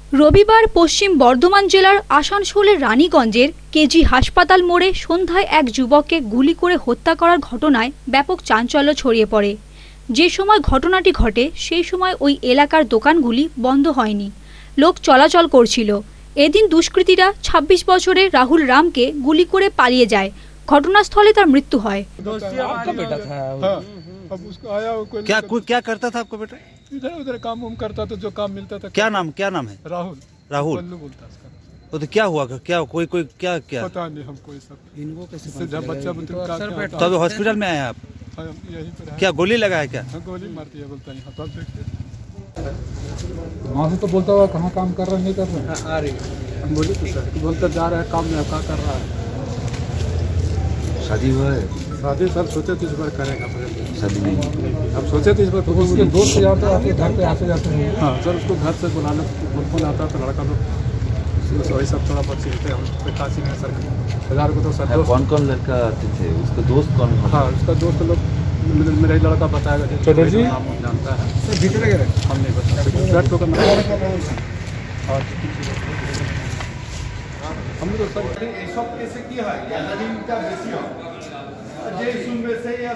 রবিবার পশ্চিম বর্ধমান জেলার আসানসোলের রানীগঞ্জের কেজি হাসপাতাল মোড়ে সন্ধ্যায় এক যুবককে গুলি করে হত্যা করার ঘটনায় ব্যাপক চাঞ্চল্য ছড়িয়ে পড়ে। যে সময় ঘটনাটি ঘটে সেই সময় ওই এলাকার দোকানগুলি বন্ধ হয়নি, লোক চলাচল করছিল। এদিন দুষ্কৃতীরা ২৬ বছরের রাহুল রামকে গুলি করে পালিয়ে যায়। ঘটনাস্থলে তার মৃত্যু হয়। अब उसको आया क्या करता था आपका बेटा? इधर उधर काम करता था, जो काम मिलता था। क्या नाम है? राहुल बल्लू बोलता उसका। तो क्या हुआ? क्या कोई क्या पता नहीं हमको, ये सब इनको कैसे बच्चा तो अभी हॉस्पिटल में आए आप? यहीं पर क्या गोली लगा है? क्या गोली मारती है बोलता है। तो देखते वहाँ से तो बोलता हुआ कहाँ काम कर रहा है, नहीं कर रहा है। आ रही बोली तो सर बोलता जा रहा है काम में, क्या कर रहा है। शादी हुआ है? शादी सर सोचे तो इस बार करेगा, शादी नहीं। अब सोचे तो इस बार। तो उसके दोस्त जाते हैं घर पे आते जाते हैं। हाँ सर, उसको घर से बुलाना फोन आता तो लड़का लोग वही सब थोड़ा बहुत सीखते हैं। काशी में सर हजार को तो सर कौन कौन लड़का आते थे? उसका दोस्त कौन? हाँ उसका दोस्त लोग, मेरा ही लड़का बताएगा जी, नाम जानता है। हम नहीं बता हम तो सर सब कैसे किया है का बेसी हो जे सुनबे से या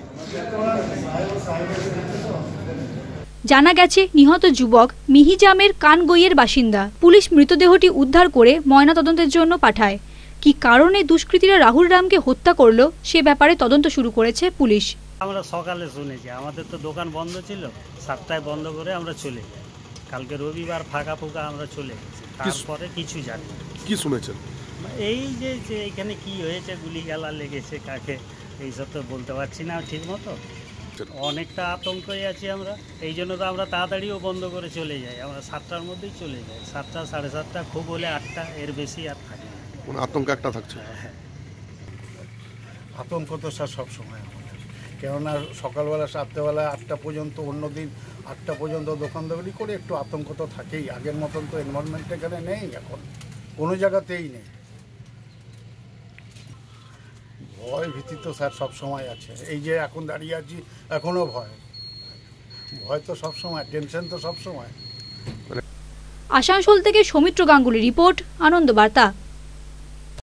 জানা গেছে নিহত যুবক মিহিজামের কানগইয়ের বাসিন্দা। পুলিশ মৃতদেহটি উদ্ধার করে ময়নাতদন্তের জন্য পাঠায়। কি কারণে দুষ্কৃতীরা রাহুল রামকে হত্যা করলো সে ব্যাপারে তদন্ত শুরু করেছে পুলিশ। আমরা সকালে শুনেছি, আমাদের তো দোকান বন্ধ ছিল, 7টায় বন্ধ করে আমরা চলে যাই। কালকে রবিবার ফাঁকা ফুকা আমরা চলে গেছি, তারপরে কিছু জানি। কি শুনেছেন? এই যে এখানে কি হয়েছে, গুলি গালা লেগেছে কাকে, এইসব তো বলতে পারছি না ঠিক মতো। অনেকটা আতঙ্কই আছি আমরা, এই জন্য তো আমরা তাড়াতাড়িও বন্ধ করে চলে যাই। আমরা 7টার মধ্যেই চলে যাই, 7টা 7:30, খুব হলে 8টা, এর বেশি আর থাকি না। মানে আতঙ্ক একটা থাকছে। হ্যাঁ, আতঙ্ক তো স্যার সবসময় আমাদের, কেননা সকালবেলা 7টা 8টা পর্যন্ত, অন্যদিন 8টা পর্যন্ত দোকানদারি করে একটু আতঙ্ক তো থাকেই। আগের মতন তো এনভায়রনমেন্ট এখানে নেই, এখন কোনো জায়গাতেই নেই। ভয় ভীতি তো স্যার সবসময় আছে। এই যে এখন দাঁড়িয়ে আছি, এখনও ভয় তো সবসময়, টেনশন তো সবসময়। আসানসোল থেকে সৌমিত্র গাঙ্গুলি রিপোর্ট, আনন্দ বার্তা।